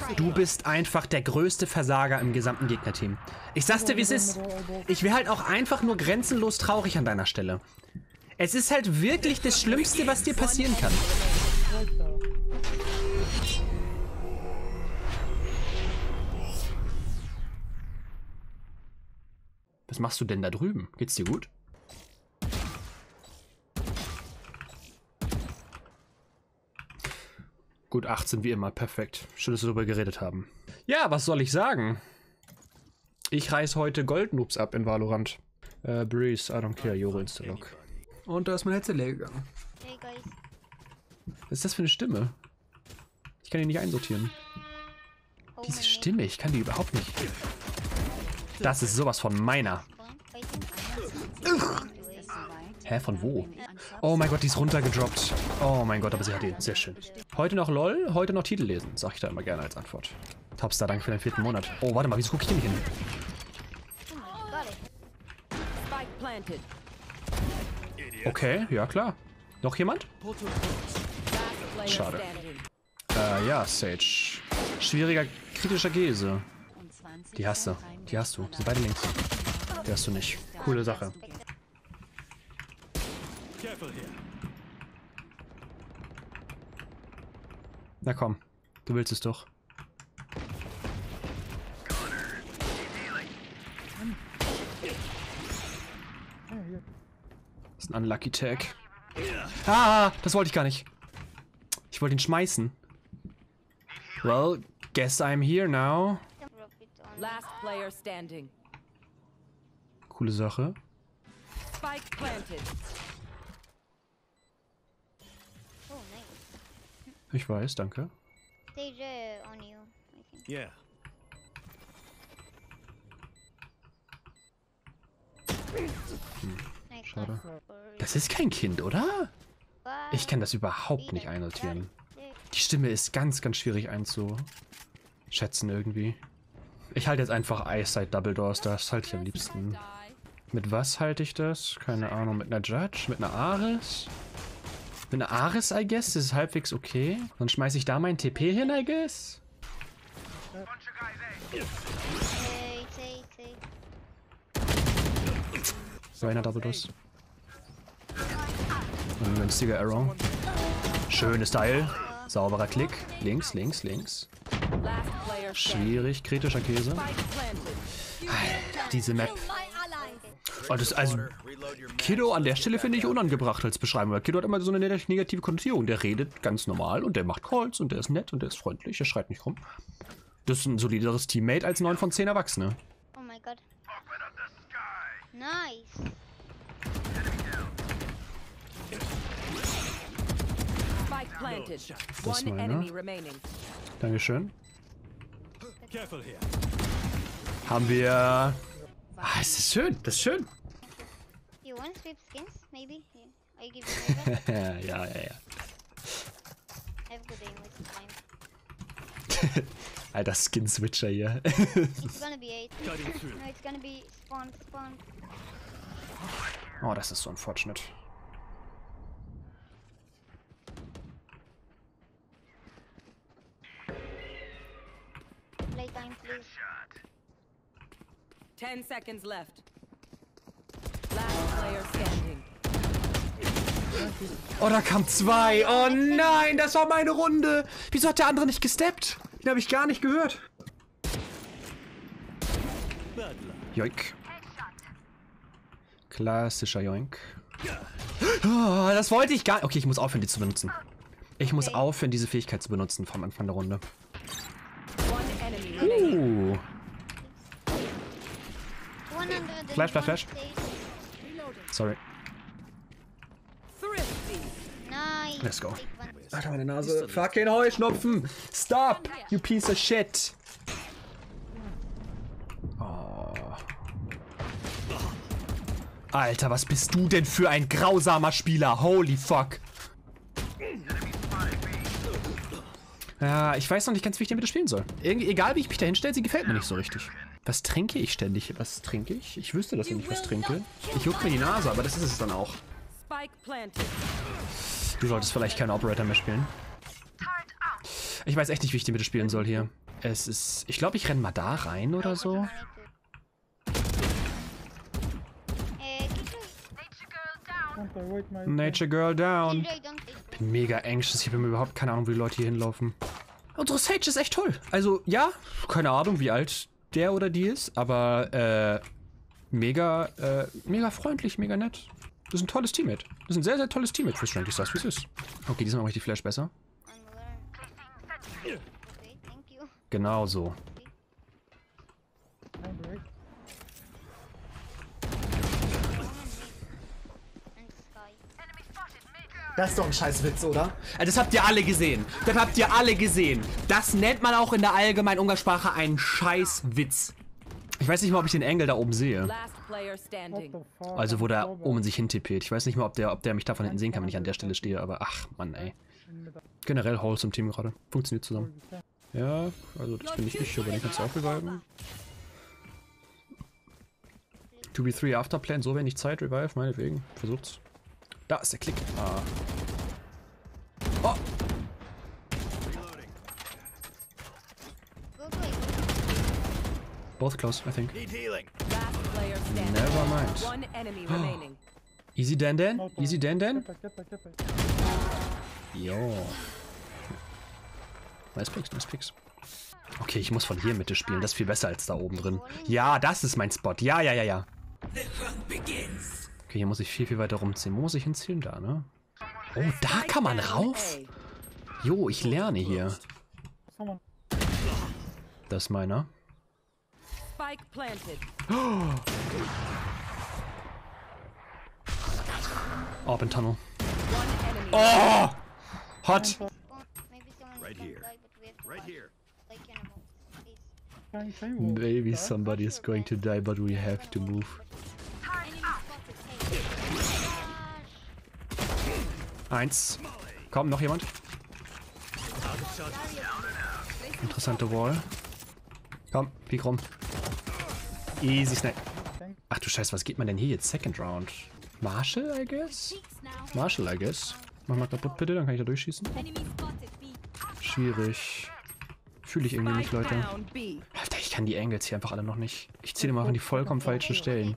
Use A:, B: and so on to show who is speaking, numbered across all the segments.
A: Du bist einfach der größte Versager im gesamten Gegnerteam. Ich sag's dir, wie es ist. Ich wäre halt auch einfach nur grenzenlos traurig an deiner Stelle. Es ist halt wirklich das Schlimmste, was dir passieren kann. Was machst du denn da drüben? Geht's dir gut? Gut, 18 wie immer, perfekt. Schön, dass wir darüber geredet haben. Ja, was soll ich sagen? Ich reiß heute Goldnoobs ab in Valorant. Breeze, I don't care, Joro Instalog. Und da ist mein Headset leer gegangen.
B: Hey guys.
A: Was ist das für eine Stimme? Ich kann die nicht einsortieren. Diese Stimme, ich kann die überhaupt nicht. Das ist sowas von meiner. Hä, von wo? Oh mein Gott, die ist runtergedroppt. Oh mein Gott, aber sie hat ihn. Sehr schön. Heute noch LOL, heute noch Titel lesen. Sag ich da immer gerne als Antwort. Topstar, danke für den 4. Monat. Oh, warte mal, wieso gucke ich hier nicht hin? Okay, ja klar. Noch jemand? Schade. Ja, Sage. Schwieriger, kritischer Käse. Die hast du. Die hast du. Die sind beide links. Die hast du nicht. Coole Sache. Na komm. Du willst es doch. Das ist ein Unlucky Tag. Ah, das wollte ich gar nicht. Ich wollte ihn schmeißen. Well, guess I'm here now.
C: Last player standing.
A: Coole Sache.
C: Spike planted.
B: Oh, nice.
A: Ich weiß, danke.
B: Stage on you, I think.
D: Yeah.
B: Nice.
A: Schade.
B: one.
A: Das ist kein Kind, oder? Ich kann das überhaupt nicht einsortieren. Die Stimme ist ganz, ganz schwierig einzuschätzen irgendwie. Ich halte jetzt einfach Eyesight Double Doors, das halte ich am liebsten. Mit was halte ich das? Keine Ahnung, mit einer Judge? Mit einer Ares? Mit einer Ares, I guess? Das ist halbwegs okay. Dann schmeiße ich da meinen TP hin, I guess?
B: Say.
A: So einer Double Doors. Ein günstiger Arrow. Schönes Style. Sauberer Klick. Links, links, links.
C: Last player standing.
A: Schwierig, kritischer Käse.
C: Spike planted.
A: Alter, diese Map. Oh, das, also, Kiddo an der Stelle finde ich unangebracht als Beschreibung, weil Kiddo hat immer so eine negative Konnotierung. Der redet ganz normal und der macht Calls und der ist nett und der ist freundlich, der schreit nicht rum. Das ist ein solideres Teammate als 9 von 10 Erwachsene.
B: Oh my god. Nice.
C: Spike planted.
A: Das
C: One
A: meine.
C: enemy remaining.
A: Dankeschön.
D: Careful here.
A: Haben wir... Ah, es ist schön, das ist schön.
B: You want flip skins? Maybe? Yeah. I give you over.
A: ja.
B: I have good aim with time.
A: Alter, Skin-Switcher hier.
B: It's gonna be 8.
D: Cutting through.
B: No, it's gonna be spawn.
A: Oh, das ist so unfortunate.
B: Playtime, please.
C: 10 seconds left. Last player standing.
A: Oh, da kam 2. Oh nein, das war meine Runde. Wieso hat der andere nicht gesteppt? Den habe ich gar nicht gehört. Joink. Klassischer Joink. Oh, das wollte ich gar nicht. Okay, ich muss aufhören, die zu benutzen. Ich muss aufhören, diese Fähigkeit zu benutzen vom Anfang der Runde.
C: One enemy remaining.
B: 100.
A: Flash. Sorry.
C: Thrifty.
B: Nice.
A: Let's go.
B: Take one.
A: Alter, meine Nase. Fucking Heuschnupfen. Stop, you piece of shit. Oh. Alter, was bist du denn für ein grausamer Spieler? Holy fuck. Ja, ich weiß noch nicht ganz, wie ich damit spielen soll. Irgendwie, egal wie ich mich da hinstelle, sie gefällt mir nicht so richtig. Was trinke ich ständig? Was trinke ich? Ich wüsste, dass ich nicht was trinke. Ich juckt mir die Nase, aber das ist es dann auch.
C: Spike planted.
A: Du solltest vielleicht keinen Operator mehr spielen. Ich weiß echt nicht, wie ich die Mitte spielen soll hier. Es ist... Ich glaube, ich renne mal da rein oder so. Nature Girl down. Bin mega anxious. Ich habe überhaupt keine Ahnung, wie die Leute hier hinlaufen. Unsere Sage ist echt toll. Also, ja, keine Ahnung, wie alt der oder die ist, aber mega freundlich, mega nett. Das ist ein tolles Teammate. Das ist ein sehr, sehr tolles Teammate für Strength. Ich sag's, wie es ist. Okay, diesmal mache ich die Flash besser. Genau so.
E: Das ist doch ein Scheißwitz, oder? Das habt ihr alle gesehen. Das habt ihr alle gesehen. Das nennt man auch in der allgemeinen Umgangssprache einen Scheißwitz.
A: Ich weiß nicht mal, ob ich den Engel da oben sehe.
C: Last player standing.
A: Also wo der oben sich hintippet. Ich weiß nicht mal, ob der mich da von hinten sehen kann, wenn ich an der Stelle stehe, aber ach, Mann, ey. Generell wholesome Team gerade. Funktioniert zusammen. Ja, also das bin nicht ich, aber den kannst du auch reviven. 2v3 Afterplan, so wenig Zeit, revive, meinetwegen. Versucht's. Da ist der Klick. Ah. Oh! Both close, I think.
C: Last player standing.
A: Never mind.
C: One enemy remaining.
A: Easy Dan Dan? Easy Dan Dan? Jo. Nice Picks, nice Picks. Okay, ich muss von hier Mitte spielen. Das ist viel besser als da oben drin. Ja, das ist mein Spot. Ja, ja, ja, ja. Okay, hier muss ich viel, viel weiter rumziehen. Wo muss ich hinziehen? Da, ne? Oh, da kann man rauf? Jo, ich lerne hier. Das ist meiner.
C: Spike planted.
A: Open Tunnel.
C: One enemy.
A: Oh! Hot!
B: Right here. Right here.
A: Maybe somebody is going to die, but we have to move. Eins. Komm, noch jemand? Interessante Wall. Komm, piek rum. Easy Snack. Ach du Scheiße, was geht man denn hier jetzt? Second Round. Marshall, I guess? Marshall, I guess. Mach mal kaputt bitte, dann kann ich da durchschießen. Schwierig. Fühle ich irgendwie nicht, Leute. Alter, ich kann die Angles hier einfach alle noch nicht. Ich ziehe immer an die vollkommen falschen Stellen.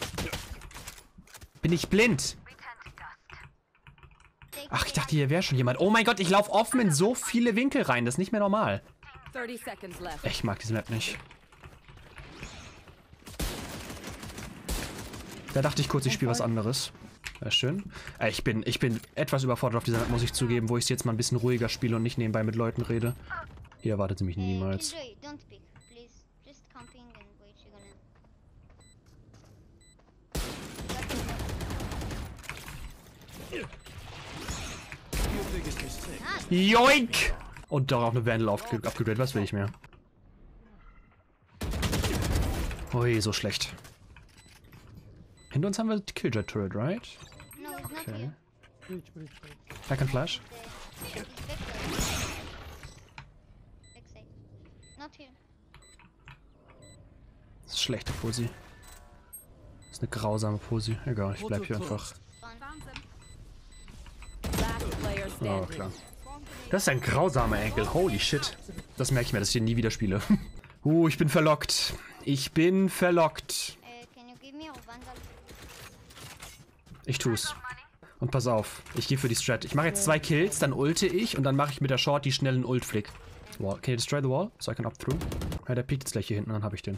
A: Bin ich blind? Ach, ich dachte, hier wäre schon jemand. Oh mein Gott, ich laufe offen in so viele Winkel rein. Das ist nicht mehr normal.
C: 30 seconds left.
A: Ich mag diese Map nicht. Da dachte ich kurz, ich spiele was anderes. Ja, schön. Ich bin etwas überfordert auf dieser Map, muss ich zugeben, wo ich jetzt mal ein bisschen ruhiger spiele und nicht nebenbei mit Leuten rede. Hier erwartet sie mich niemals.
B: Don't pick, please. Just camping and wait. You're gonna.
A: Joink! Und darauf eine Vandal abgegradet. Was will ich mehr? Ui, so schlecht. Hinter uns haben wir Killjoy Turret, right?
B: No, it's not
A: Okay.
B: here.
A: I can flash.
B: Backside. Not here.
A: Das ist schlechte Posi. Das ist eine grausame Posi. Egal, ich bleib hier einfach.
C: Last player
A: Oh,
C: standing.
A: klar. Das ist ein grausamer Enkel. Holy shit. Das merke ich mir, dass ich den nie wieder spiele. Ich bin verlockt. Ich bin verlockt.
B: Can you give me a vandal?
A: Ich tu's. Und pass auf, ich gehe für die Strat. Ich mache jetzt 2 Kills, dann ulte ich und dann mache ich mit der Short die schnellen Ult-Flick. Wall. Can you destroy the wall? So I can up through. Ja, der piekt jetzt gleich hier hinten, dann habe ich den.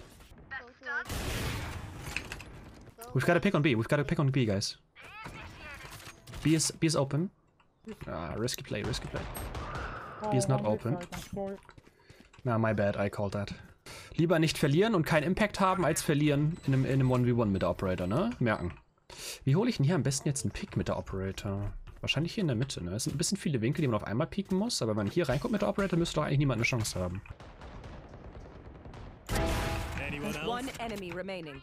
A: We've got a pick on B. We've got a pick on B, guys. B is open. Ah, risky play, risky play. B is not open. Na, my bad, I called that. Lieber nicht verlieren und keinen Impact haben, als verlieren in einem 1v1 mit der Operator, ne? Merken. Wie hole ich denn hier am besten jetzt einen Pick mit der Operator? Wahrscheinlich hier in der Mitte, ne? Es sind ein bisschen viele Winkel, die man auf einmal pieken muss, aber wenn man hier reinkommt mit der Operator, müsste doch eigentlich niemand eine Chance haben.
C: One enemy remaining.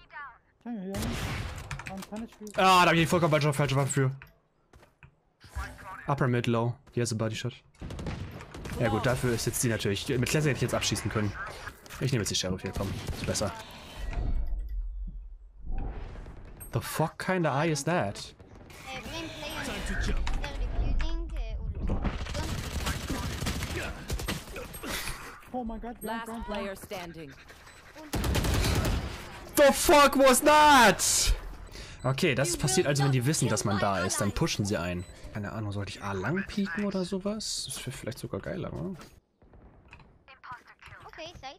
A: Ah, da habe ich die vollkommen falsche Waffe für. Upper Mid Low. Hier ist ein Body Shot. Ja gut, dafür ist jetzt die natürlich. Mit Classic hätte ich jetzt abschießen können. Ich nehme jetzt die Sheriff hier, komm. Ist besser. The fuck kind of eye is that?
B: Blame play on they're defusing.
F: Oh my god,
C: Last player standing.
A: The fuck was that? Okay, das passiert also, wenn die wissen, dass man da ist. Dann pushen sie ein. Keine Ahnung, sollte ich A lang pieken oder sowas? Das wäre vielleicht sogar geiler, oder?
B: Okay, side.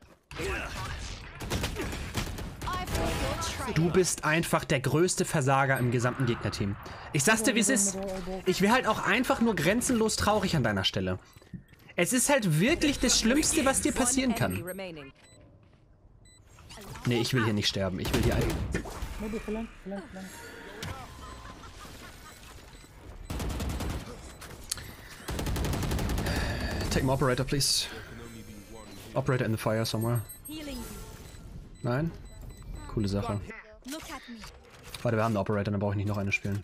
A: Du bist einfach der größte Versager im gesamten Gegnerteam. Ich sag's dir, wie es ist. Ich wäre halt auch einfach nur grenzenlos traurig an deiner Stelle. Es ist halt wirklich das Schlimmste, was dir passieren kann. Nee, ich will hier nicht sterben. Ich will hier ein...
F: Maybe flank.
A: Take my operator, please. Operator in the fire somewhere. Nein? Coole Sache. Warte, wir haben einen Operator, dann brauche ich nicht noch eine spielen.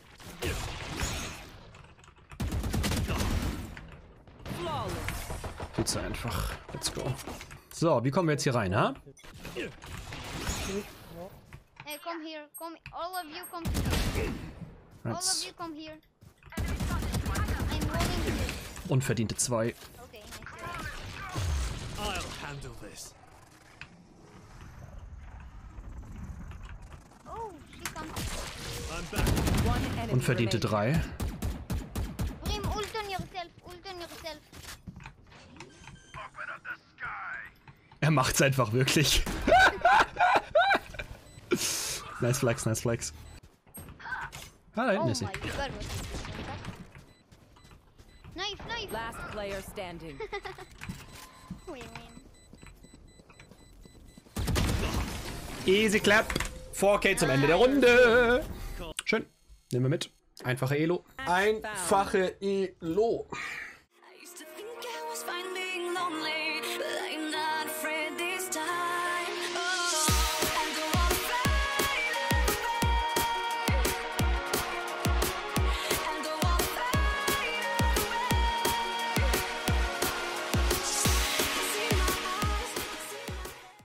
A: Viel zu einfach. Let's go. So, wie kommen wir jetzt hier rein, ha?
B: Hey, come here. Come. All of you come here. All of you come here. I'm rolling here.
A: Unverdiente 2.
B: Okay, nice.
D: I'll handle this.
B: Oh, she comes.
D: I'm back.
C: One enemy
A: Unverdiente
C: remaining.
A: 3.
B: Brim, ult on yourself. Ult on yourself.
A: Er macht's einfach wirklich. Nice flex, nice flex. Ah, da hinten
B: Oh
A: ist sie.
B: my god, what is this? Knife.
C: Last player standing.
B: We win.
A: Easy clap. 4K zum Ende der Runde. Schön. Nehmen wir mit. Einfache Elo. Einfache Elo.